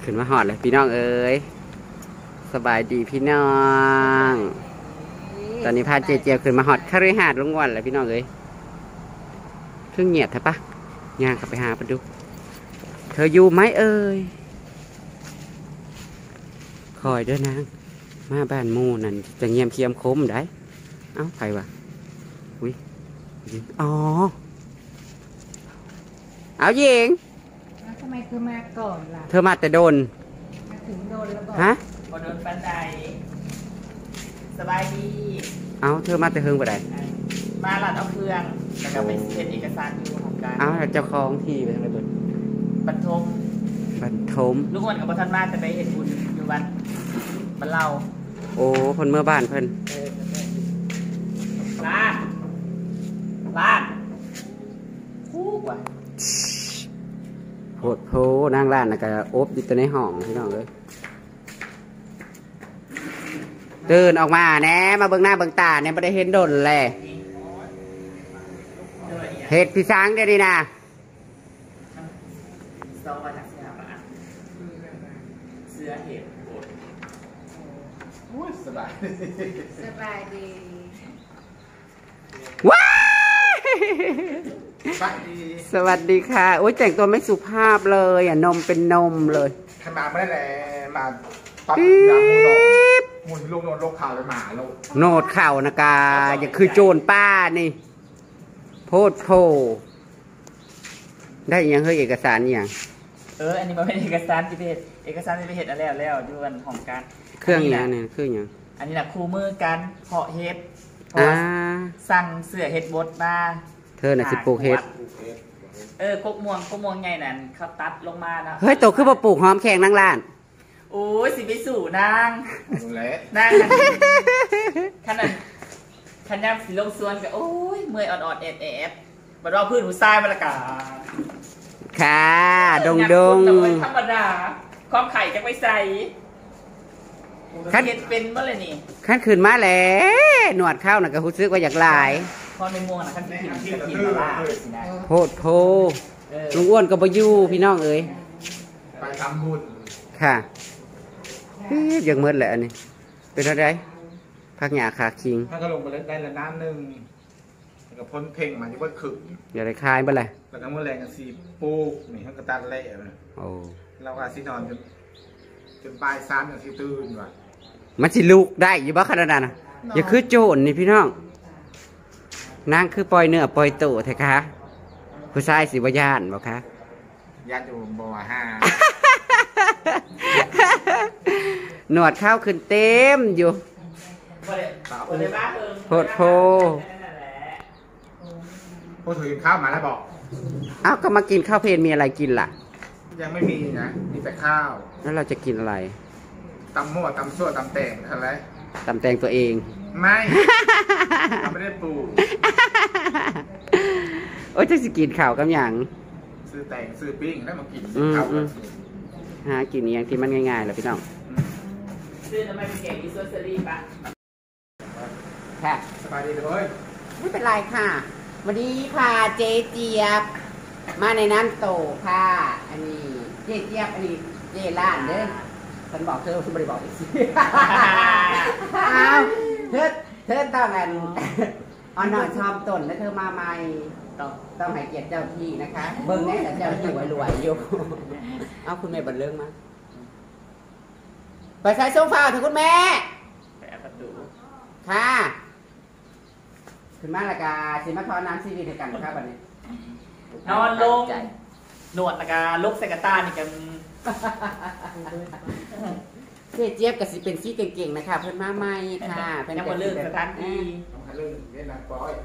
ขึ้นมาหอดเลยพี่น้องเอ๋ยสบายดีพี่น้องตอนนี้พาเจเจียวขึ้นมาหอดคฤหาสน์ลุงวันเลยพี่น้องเอ๋ยเครื่องเงียบใช่ปะย่างกลับไปหาไปดูเธออยู่ไหมเอ่ยคอยเด้อนางมาบ้านมูนั่นจะเงียบเคียมคมได้เอ้าใครวะอุ้ยอ๋อเอาหญิงทำไมเธอมาก่อนล่ะเธอมาแต่โดนมาถึงโดนแล้วบอกฮะพอโดนปันไดสบายดีเอาเธอมาแต่เฮิงไปไหนมาหลัดเอาเครื่องแล้วก็ไปเซ็นเอกสารอยู่ของการเอาเจ้าของที่ไปทำไมบุญบรรทมลูกคนกับประธานมาจะไปเห็นบุญอยู่วัดบ้านเราโอ้คนเมื่อบ้านเพิ่นลาคู่กว่าโหดโพนั่งร้านนะก็อบอยู่ตัวในห้องพี่น้องเลยตื่นออกมาแน่มาเบิ่งหน้าเบิ่งตาเนี่ยไม่ได้เห็นดนเลยเห็ดพี่ช้างเดี๋ยวนี้นะเสื้อเห็ดสบายดีว้าสวัสดีค่ะโอ้ยแต่งตัวไม่สุภาพเลยอ่ะนมเป็นนมเลยขนาดไม่ได้แหละมาปั๊บยางมูนลงโนดลงข่าวเลยหมาลงโนดเข่านะกาอย่าคือโจรป้านี่โพดโพได้ยังเฮ้ยเอกสารยังอันนี้มันเป็นเอกสารที่เพจเอกสารที่เพจอะไรแล้วอยู่วันของการเครื่องยังเนี่ยเครื่องยังอันนี้แหละคู่มือการเพาะเห็ดสั่งเสื้อเห็ดบดมาเธอน่ะสิปลูกเห็ดกกม่วงใหญ่นั่นเขาตัดลงมานะเฮ้ยโตขึ้นมาปลูกหอมแข็งนั่งร้านโอ้ยสิไปสู่นางขันยำสีลงสวนกับโอ้ยเมื่อยอ่อนแอบบัดว่าพื้นหูทรายบรรยากาศค่ะดงธรรมดาความไข่จะไปใส่ขั้นเป็นเมื่อไรนี่ขั้นขึ้นมาแล้วหนวดเข้าน่ะก็รู้สึกว่าอยากลายพอในม่วงนะขั้นกินมาล่าโพดโพลุงอ้วนก็บ่อยู่พี่น้องเอ๋ยไปทำบุญค่ะยังมืดแหละอันนี้เป็นอะไรพักหยาขาคิงถ้าก็ลงไปได้ละน้ำหนึ่งกับพ้นเพ่งมาที่ว่าขึงอย่าได้คลายไปเลยแล้วก็เมื่อแรงกันสีปูนี่ทั้งกระตันเละโอ้เราก็สินอนจนปลายซ้ำอย่างที่ตื่นว่ะมันสิลูกได้อยู่บ้าขนาดนั้นอย่าคือโจรนี่พี่น้องนางคือปล่อยเนื้อปล่อยตัวเถอะคะผู้ชายสิบญาณบอกคะญาติอยู่บ่อห้าหนวดข้าวขึ้นเต็มอยู่โพดโพพูดถึงข้าวมาแล้วบอกอ้าวก็มากินข้าวเพลนมีอะไรกินล่ะยังไม่มีนะมีแต่ข้าวแล้วเราจะกินอะไรตำมั่วตำซั่วตำแตงอะไรตำแตงตัวเองไม่ไม่ได้ปลูกโอ้ยจะสกินข่าวกับอย่างซื้อแตงซื้อปิ้งแล้วมากินข้าวหากินอย่างที่มันง่ายๆเลยพี่น้องซื้อทำไมเป็นเก่งที่สวนเซรีปะค่ะสบายดีเลยไม่เป็นไรค่ะวันนี้พาเจ๊เจี๊ยบมาในน้ำโตค่ะอันนี้เจ๊เจี๊ยบอันนี้เจ๊ล้านเด้อฉันบอกเธอฉันไม่ได้บอกอีกสิเอาเธอต้องกันอ่อนน้อยชอบต้นแล้วเธอมาใหม่ต้องให้เกียรติเจ้าที่นะคะเบิ้งแน่แต่เจ้าที่รวยอยู่เอาคุณแม่บันเรื่องมาไปใส่โซฟาเถอะคุณแม่ไปแอบประตูค่ะขึ้นมาละกาสิมาทอน้ำซีวีกันครับวันนี้นอนลงหนวดละกาลุกใส่กระต้านี่กันเจ๊เจี๊ยบกับสิเป็นขี้เก่งๆนะคะเพิ่นมาใหม่ค่ะเป็นยังมาเรื่องสถานที่เรื่องเล่นนักบอย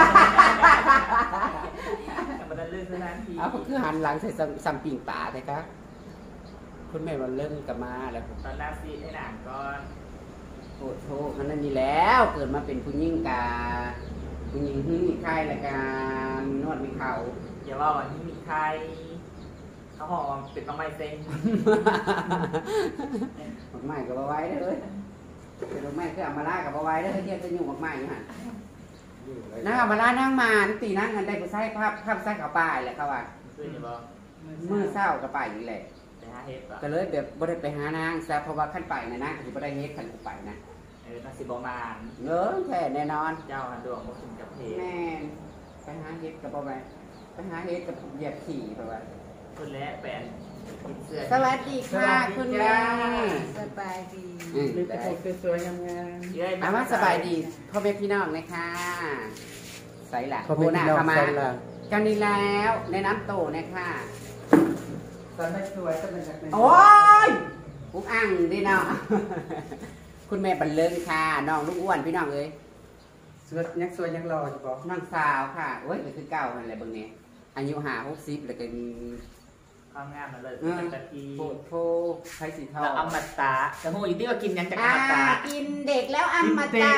มาเรื่องสถานที่เอาคือหันหลังใส่ซัมปิงป่าใช่ครับคุณแม่มาเริ่มกับมาแล้วตอนแรกซีให้หนังก่อนโอ้โหมันนั่นนี่แล้วเกิดมาเป็นผู้หญิงกาผู้หญิงที่มีไข้ละกันนวดมีเข่าอย่าว่าวันนี้มีใครเขาหอมเป็นต้งไม้เซ็งหมกไม้กับเอาไว้เลยเป็นหมกไม้คือเอามาล่ากับเอาไว้เลยเทียบจะอยู่หมกไม้อยู่ฮะนั่งเอามาล่านั่งมาตีนั่งกันได้กูใส่ภาพใส่กระป๋ายแหละเขาว่ามือเศร้ากระป๋ายนี่แหละไปหาเฮ็ดป่ะก็เลยแบบบ่ได้ไปหานางซะเพราะว่าขั้นไปนะนางก็สิบ่ได้เฮ็ดคันกูไปนะน่าสิบมานเงินแท้แน่นอนเจ้าหันดวงมากินกับเพแม่นไปหาเฮ็ดกับบ่ไปหาเฮ็ดกับเหยียบขี่เพราะว่าคนและแปนกินเสื้อสวัสดีค่ะคุณแม่สบายดีหรือจะใส่สวยๆงามเย้ยๆมาสบายดีพ่อแม่พี่น้องนะคะใส่ละพ่อแม่พี่น้องเข้ามาใส่ละกันนี้แล้วในน้ำโตนะคะตอนไม่สวยก็เป็นแบบนี้โอ้ยปุ๊กอ่างดิเนาะ คุณแม่บันเลิงค่ะน้องลูกอ้วนพี่น้องเอ้ยสวยยังรออยู่บอกน้องสาวค่ะโอ้ยมันคือเก่าอะไรบางนี้อายุ60แล้วก็ความงามมันเลยเออเป็นตะกี้โพดโพไทยสีทอแล้วงอมตะจะโหอยู่ที่ว่ากินยังจากอมตะกินเด็กแล้วอมตะ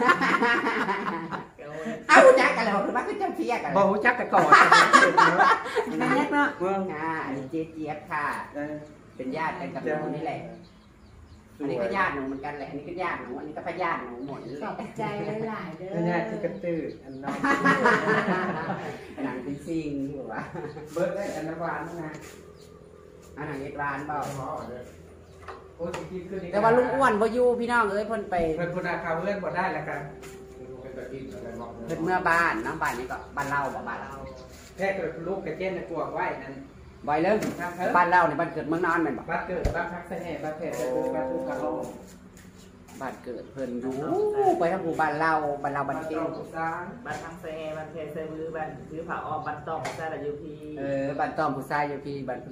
เออเอ้าจักกันแล้วคือว่าคือเจ้าเทียกันบอกหูจักแต่ก่อนแม่เนาะเมื่อค่ะอันนี้เจี๊ยบค่ะ เป็นญาติกันกับหนูนี่แหละสอันวนี้ยก็ญาติหนูเหมือนกันแหละอันนี้ก็ญาติหนูอันนี้ก็พญาติหนูหมดเลยขอบใจหลายๆเด้อนี่ที่กระตืออันน้องหนังเป็นซิงที่บอกว่าเบิร์ดได้อันน้ำหวานนะอันหนังเอ็ดวานเปล่าโอ้ยกินขึ้นแต่ว่าลุงอ้วนบ่อยู่พี่น้องเอ้ยเพิ่นไปเพื่อนคุณอาคาเพื่อนบ่ได้แล้วกันเพิ่นเมื่อบ้านน้องบ้านนี้ก็บ้านเล่าบ่บ้านเราแค่เกิดลูกกระเจนในกลัวไว้นั่นบ่อยเริ่มบ้านเล่าในบ้านเกิดเมืองนอนแม่นบ่บ้านเกิดบ้านพักเสน่ห์บ้านเพชรบ้านทุกข์กระโหลกบ้านเกิดเพิ่นอยู่ไปทางหมู่บ้านเล่าบ้านเกิ้งสร้างบ้านทางเซบ้านเพเซมือบ้านถือผ้าอ้อมบ้านตองซาลายูพีบ้านต้อมผู้ชายอยู่พี่บ้าน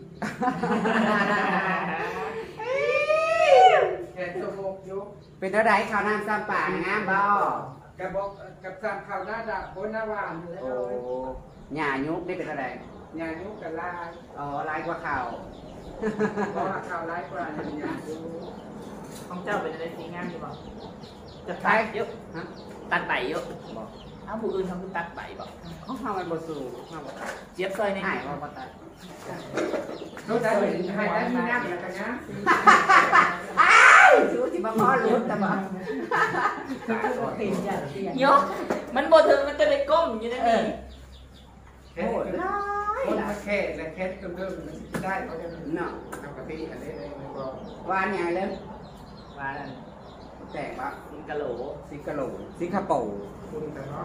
แค่ตัวโบกยุกเป็นเท่าไรข้าวน้ำซ้ำป่านะงามบ่กระบอกกับสามข่าวหน้าดาบบนหน้าหวานอยู่แล้วโอ้หญ้ายุกได้เป็นเท่าไรงานยุกกับลายอ๋อลายกว่าข้าวเพราะว่าข่าวร้ายกว่าอย่างนี้ของเจ้าเป็นอะไรสีงามอยู่บ่จะตัดเยอะฮะตัดใบเยอะบ่เอาผู้อื่นทำคือตัดใบบ่ของข้าวมันบ่สูงข้าวบ่ตัดเจี๊ยบซอยนี่หายว่าบ่ตัดรู้ได้ให้ได้ที่นั่งแล้วกันนะอ้าวสูสิบ่พอลุ้นแต่บ่ติดอย่างเดียวยกมันบ่ถึงมันจะได้ก้มอยู่นั่นนี่แค่คนมาแค่และแค่เริ่มได้เขาจะเนาะปกติอันนี้เลยบอกวานใหญ่เลยว่านั่นแตกบ่กินกะโหลสิงคโปร์สิงคโปร์คุณแต่ก็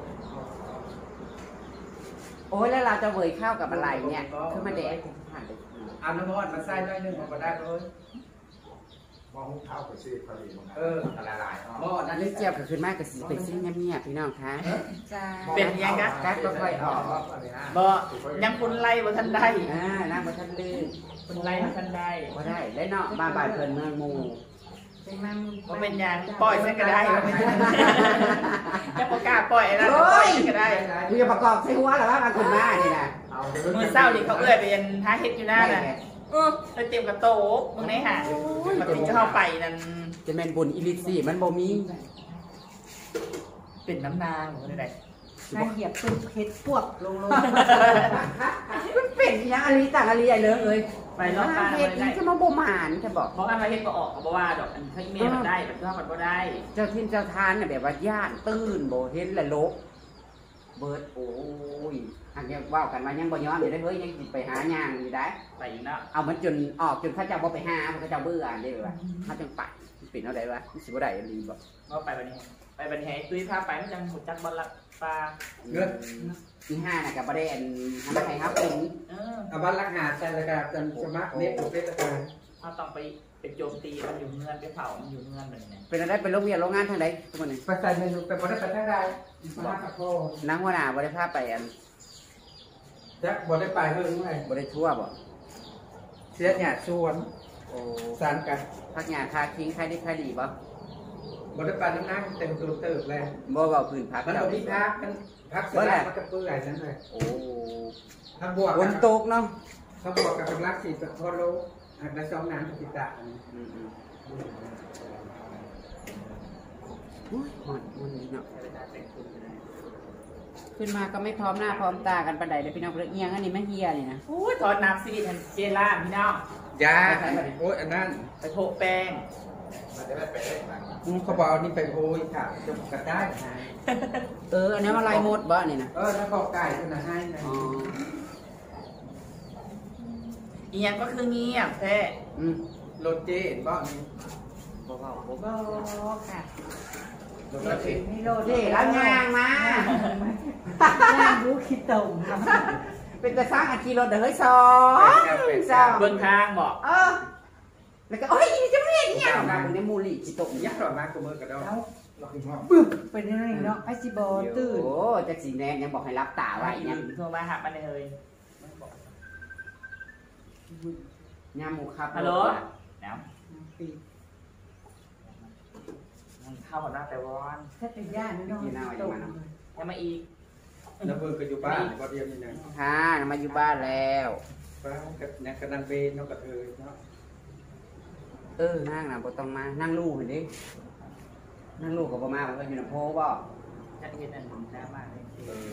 โอ้ยแล้วเราจะเวยข้าวกับอะไรเนี่ยคือมาแดกผ่านไปเอาน้ำมันมาใส่ด้วยนึงมาได้เลยมองเท้าไปซีพอดีมันเออละลายบ่อันนี้เจียวก็ขึ้นมากกับสีเป็นสิ่งเงียบๆพี่น้องคะจ้าเป็นยังไงกัดก็ค่อยออกบ่ยังคุณไล่บ่ทันได้น้ำมาทันลื่นคุณไล่บ่ทันได้บ่ได้และเนาะบ้านเพิ่นเมืองหมู่เป็นมันบ่เป็นหยังปล่อยซะก็ได้บ่เป็นหยังจะบ่กล้าปล่อยนะปล่อยซะก็ได้กูจะประกอบใส่หัวหรอว่ามาขึ้นมานี่นะมื้อเช้านี่เขาเอื้อยไปยันหาเฮ็ดอยู่หน้าน่ะแล้วเตรียมกระโตกมึงไหนหามันถึงจะเข้าไปนั่นจะแม่นบุญอิลิซี่มันบ่มีเป็นน้ำนางบ่ได้นางเหยียบเป็นเพชรพวกลงมันเป็นอย่างอลีต่างอลีใหญ่เลยเอ้ยไปรอบบ้านเฮ็ดบ่อีได้จะมาบ่หมานจะบอกเพราะอันมาเฮ็ดบ่ออกก็บ่ว่าดอกอันให้แม่มันได้มันก็มันบ่ได้เจ้าทินเจ้าทานน่ะแบบว่าย่านตื่นบ่เห็นและลกเบิดโอ้ยหากยังเว้ากันว่ายังบ่ยอมอยู่ได้เฮ้ยยังสิไปหาย่างอยู่ได้ไปอีกแล้วเอามันจนออกจนเขาเจ้าบ่ไปหาเขาเจ้าเบื่ออันนี้เลยว่าเขาจังไปเป็นเอาได้วะสิบ่ได้อลีบ่ก็ไปบัดนี้ไปบัดนี้ให้ตุ้ยพาไปมันจังหูจักบ่ละปลาเงินที่5น่ะก็บ่ได้อันทำให้ครับเป็นเอาบ้านลักหาแต่ละการจนสมัครเน็ตเป็นละการเขาต้องไปโจมตีมันอยู่เงินไปเผามันอยู่เงินแบบนี้เป็นอะไรเป็นโรงเรียนโรงงานทางใดทุกคนนี่ไปใส่เมนูแต่บ่ได้ไปทางใดมากับพ่อนางหัวหน้าบ่ได้พาไปอันจักบ่ได้ไปเรื่องไงบ่ได้ทั่วบ่เสียหยาดชวนโอ้สารกันพักงานคาคิงใครได้ใครดีบ่บ่ได้ไปน้ำนั่งเต็มตัวเติบเลยบ่เว้าพื้นพักมันเจ้าบ่มีพักกันพักเสร็จแล้วมันก็เปื่อยนั่นเลยโอ้ทั้งบวกฝนตกเนาะทั้งบวกกับกำลัง4พอโลอันละ2น้ำติดตะอืมอุ้ยหมดนี่เนาะขึ้นมาก็ไม่พร้อมหน้าพร้อมตากันปานใดเลยพี่น้องเรื่องเอียงอันนี้มันเฮียนี่นะโอ้ยถอดน้ำซีรีส์เจล่าพี่น้องยาโอ้ยอันนั้นไปโปะแป้งมันจะได้ไปได้ไหมเขาบอกเอานี่ไปโอ้ยค่ะจะกัดได้อันนี้มาลายมดบ่นี่นะแล้วก็ไก่ตัวนั้นให้นะอ๋ออีหยังก็คือเงียบแท้รถเจ๊บ้านนี้โบค่ะรถเจ๊ไม่โลดเจ๊แล้วงางมาย่างรู้คิดตรงเป็นตะสร้างอาคีรถเดี๋ยวเฮ้ยสองเบิ่งทางบอกแล้วก็โอ้ยจะไม่เห็นเนี่ยมาเป็นในมูลี่จิตกยักษ์หล่อมากกว่ามือกันแล้วแล้วเราคือว่าเป็นยังไงเนาะไอซิบอตื่นโอ้จากสีแดงยังบอกให้รับตาไว้เนี่ยโทรมาหามันเลยยามูครับฮัลโหลน้ปีำเข้าหมดหน้าแต่วอนถ้าเป็นย่านเนาะตรงยังมาอีกแล้วเพิ่งก็อยู่บ้านก็เรียนนี่นะค่ะมาอยู่บ้านแล้วบ้านกับนักกระดันเบนนกกระเทยเนาะนั่งนะบ่ต้องมานั่งลูกเห็นดินั่งลูกกับบ่มามันก็อยู่ในโพบ่จะเห็นอันผมแท้มากเลย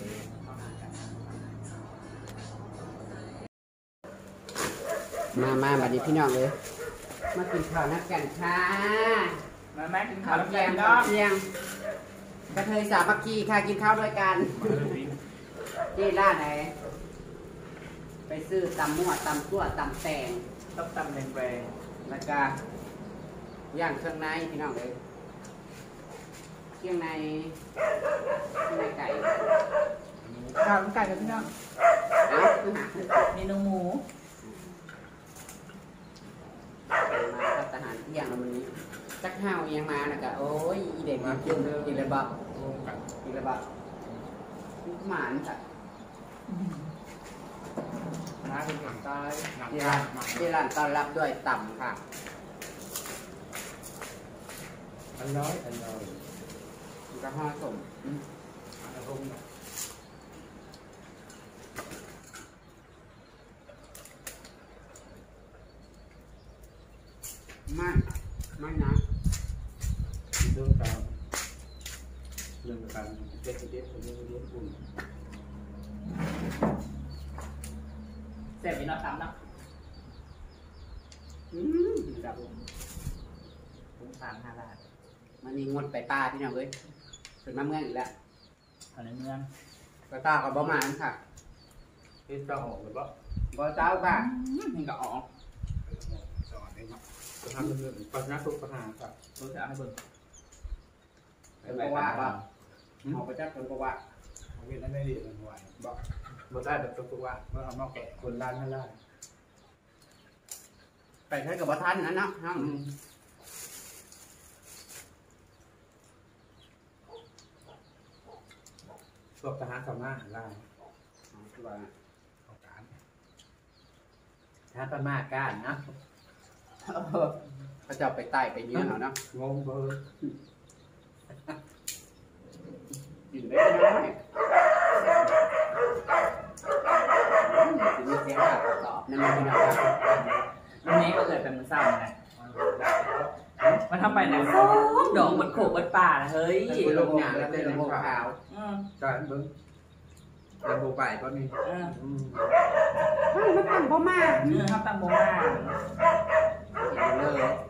มาบัดนี้พี่น้องเลยมากินข้าวนักกันค่ะมาแม่กินข้าข้าว วแล้เที่วยงก็เที่ยงกระเทยสามัคคีค่ะกินข้าวด้วยกันที่ร้านไหนไปซื้อตำมั่วตำตัวตำแตงต้องตำแรงแล้วก็ย่างเครื่องในพี่น้องเลยเครื่องในไก่ข้าวไก่กับพี่น้องเอ้าคือหาเมนูหมูมาทับทหารเที่ยงแล้วมันนี้จักห้าวยังมานะกะโอ้ยอีเด็กมากินเลยกินเลยบ่งงกันกินเลยบ่หมานค่ะน้าเป็นคนใต้หนักที่การ้านรหนักที่ร้านต้อนรับด้วยต่ำค่ะอันน้อยอันน้อยแล้วก็ห่อสมอันรุ่งนะไม่นะเรื่องการเรื่องการเด็กเด็กคนนี้เลี้ยงอุ่นเสร็จไปนอนตำเนาะครับผมตาม5 บาทมันนี่งดไปป้าพี่น้องเอ้ยเป็นมาเมืองอีกแล้วเอาในเมืองก็ต้ากับบ่มาอันค่ะที่เจ้าออกหรือเปล่าบ่เจ้าค่ะนี่ก็ออกสอนได้เนาะจะทำเรื่องปัญหาทุกปัญหาครับรู้จะเอาให้เบิ่งเป็นเพราะว่าบ่เอาไปจักเป็นเพราะว่าเอาเวลาไม่ดีมันไหวบอกบอกได้แต่ตัวว่าเมื่อเอานอกแกะคนร้านไม่ได้ไปใช้กับบ่ทันนะเนาะเนาะพวกทหารสำนักได้คือว่าเอาการถ้าประมาทกันนะเขาจะเอาไปใต้ไปเยือนเอาเนาะงงเบอร์กินได้น้อยมีเสียงแบบตอบนั่นไม่ได้วันนี้ก็เกิดเป็นมื้อเช้าไงมันทำไปเนี่ยดอกมันโขกมันป่าเฮ้ยเป็นลงหนาแล้วเป็นลงขาวการเบิ้งเป็นโบไปก็มีมันตั้งบ่มากเขาตั้งโมมาเลย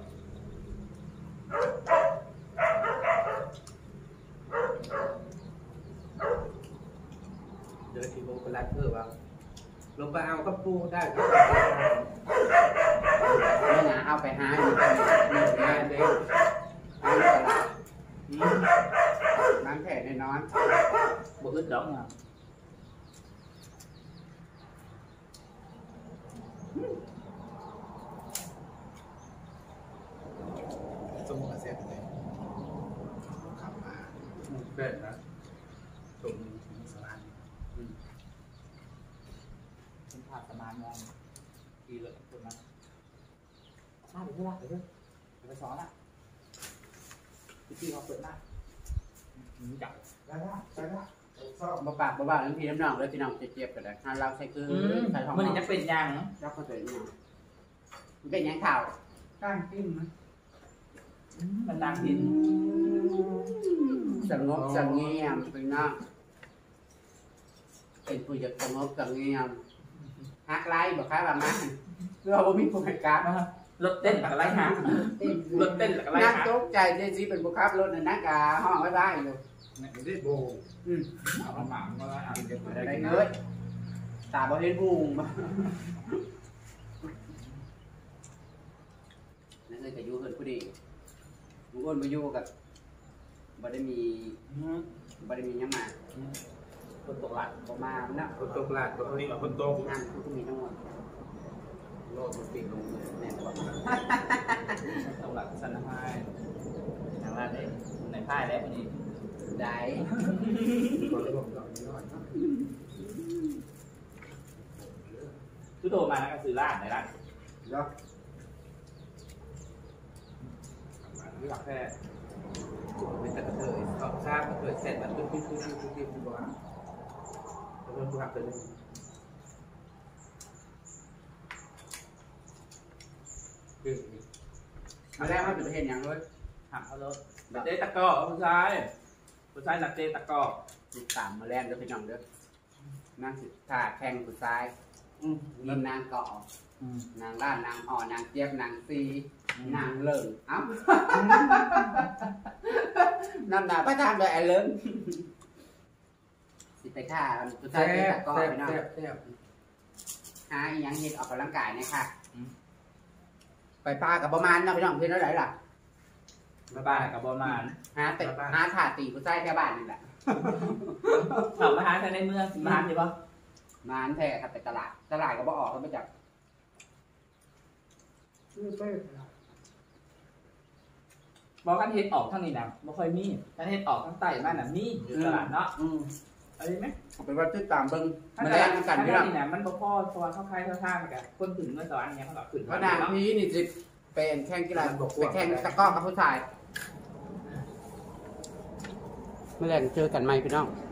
เดินที่โบไปรัดเพื่อว่าลงไปเอาก็ปูได้ก็นี่นะเอาไปหาอยู่กันนี่งานเด็กเอาตลาดร้านแผ่ในนอนบ่อึดดอกเนาะสมมติเสร็จเลยขับมาเป็นนะตรงสารคุณภาพประมาณนั้นดีเลยคุณนะมาเดี๋ยวพูดละเดี๋ยวไปสอนละพี่เขาเปิดมากจับได้ละได้ละชอบบ่ปากบ่ว่าน้ำพี่น้ำน้องเลยพี่น้องเจ็บๆกันเลยถ้าเราใส่คือใส่ของมันจะเป็นยังเราเข้าใจนี่มันเป็นยังข่าวก้างติ้มนะมันต่างหินสงบสงเงียมพี่น้องเป็นผู้จะสงบสงเงียมฮักไล่บอกครับว่ามาเราบ่มีผู้ให้การรถเต้นอะไรฮะรถเต้นอะไรนักฮะตกใจเจสิเป็นผู้ขับรถน่ะนักกาห้องไว้ได้อยู่ไม่ได้โบเอามาหมางมาแล้วเอาเก็บไว้ได้ได้เงยตาบ่เห็นบุงนั่นเลยกับยูเฮิร์นผู้ดีลุงอ้นมาอยู่กับบ่ได้มียังมาคนตกหลักบ่มาเนาะคนตกหลาดคนนี้คนตกงานทุกมีทั้งหมดโลดมันปิดลงแน่นอนตกหลักสันนิษฐานทางร้านได้ในค่ายแล้วนี่ได้คนร่วมดอกนี้น้อยทุโดมาแล้วก็ซื้อร้านในร้านเนาะไม่หลักแค่เป็นตะกระเทยเขาทราบกระเทยเสร็จมันตุ้มตุ้มตุ้มตุ้มตุ้มตุ้มบ้าแล้วมันผู้หักเลยคือมาแรกเขาจะไปเห็นอย่างเลยหักเขารถเตะตะกร้อผู้ชายหนักเตะตะกร้อติดตามมาแรกเด้อพี่น้องเด้อนางสิท่าแข่งผู้ชายมีนางเกาะนางล้านนางอ่อนางเจี๊ยบนางซีนางเลิงเอ้าน้ำหนาประทานโดยไอ้เลิงสิไปท่าผู้ชายเตะตะกร้อพี่น้องหาอีหยังเฮ็ดออกกำลังกายเนี่ยค่ะไปปลากับประมาณเนาะพี่น้องเพิ่นเท่าไหร่ล่ะบ้านกับประมาณหาถาตีผู้ชายแถวบ้านนี่แหละเขามาหาในเมืองมาใช่ปะมาอันแท้ครับไปตลาดก็บ่ออกเขาไปจับบอกกันเห็ดออกทั้งนี้นะบ่ค่อยมีกันเห็ดออกทั้งใต้บ้านน่ะมีอยู่ตลาดเนาะอะไรไหมเอาเป็นว่าติดตามเบิ่งถ้ามาแต่แลกกันพี่น้องนี่นะมันบ่พอเพราะว่าเขาคล้ายเขาท่าเหมือนกันคนถึงเมื่อสอนอย่างเงี้ยเขาแบบขึ้นเพราะนางพี่นี่สิเป็นแข่งกีฬาไปแข่งตะกร้อกับผู้ชายมาแลกเจอกันใหม่พี่น้อง